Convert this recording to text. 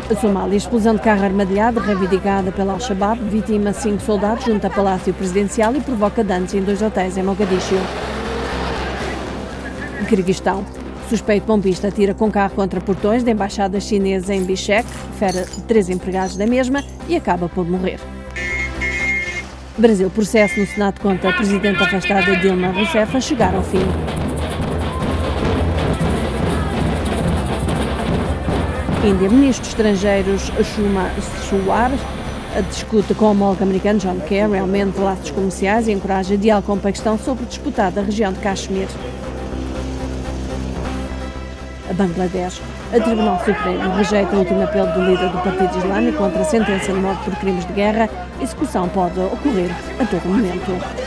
A Somália, explosão de carro armadilhado reivindicada pela Al-Shabaab, vitima 5 soldados junto a Palácio Presidencial e provoca danos em 2 hotéis em Mogadiscio. Quirguistão. Suspeito bombista atira com carro contra portões da embaixada chinesa em Bishkek, fere 3 empregados da mesma e acaba por morrer. Brasil, processo no Senado contra a presidente afastada Dilma Rousseff a chegar ao fim. Índia, ministro dos Estrangeiros Sushma Swaraj discute com o homólogo americano John Kerry aumento de laços comerciais e encoraja diálogo com o Paquistão sobre a disputada região de Caxemir. A Bangladesh. O Tribunal Supremo rejeita o último apelo do líder do Partido Islâmico contra a sentença de morte por crimes de guerra. A execução pode ocorrer a todo momento.